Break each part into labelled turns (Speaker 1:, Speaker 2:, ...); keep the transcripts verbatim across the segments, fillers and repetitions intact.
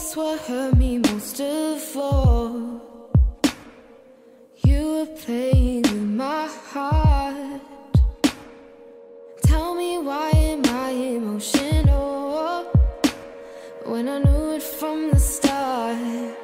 Speaker 1: guess what hurt me most of all? You were playing with my heart. Tell me, why am I emotional when I knew it from the start?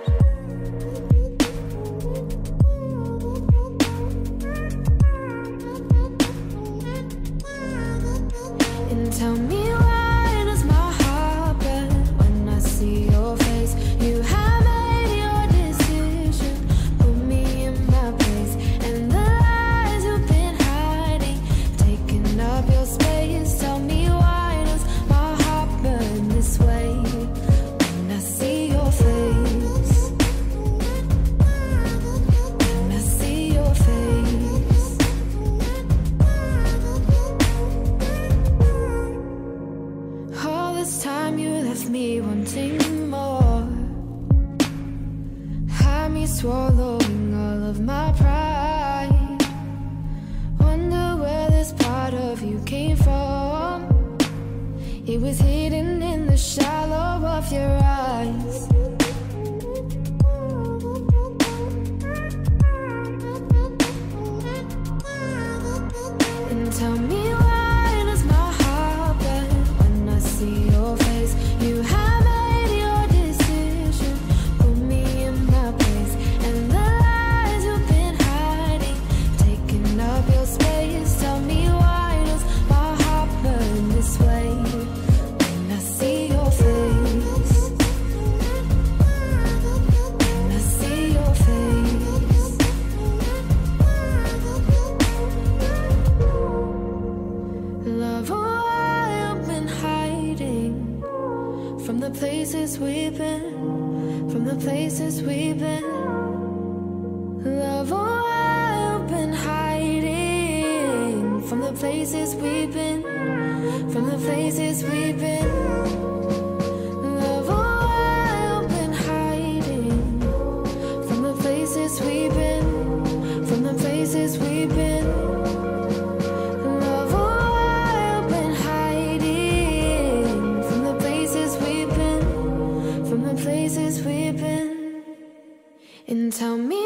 Speaker 1: And tell me, why does my heart burn when I see your face? You have made your decision, put me in my place, and the lies you've been hiding, taking up your space. Tell me, why does my heart burn this way when I see your face? When I see your face. All this time you left me wanting more, had me swallowing all of my pride. Wonder where this part of you came from. It was hidden in the shallow of your eyes. And tell me, why does my heart burn when I see your face? You have made your decision, put me in my place, and the lies you've been hiding, taking up your space. Tell me, why does my heart burn this way when I see your face? When I see your face. Love, why I've been hiding from the places we've been, from the places we've been. Love, why I've been hiding from the places we've been, from the places we've been. Love, why I've been hiding from the places we've been, from the places we've been. Love, why I've been hiding from the places we've been, from the places we've been. And tell me,